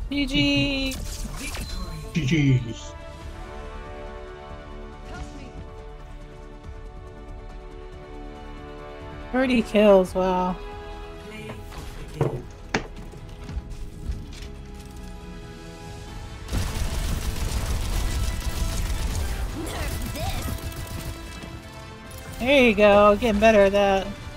GG. GG's. 30 kills, wow. There you go, getting better at that.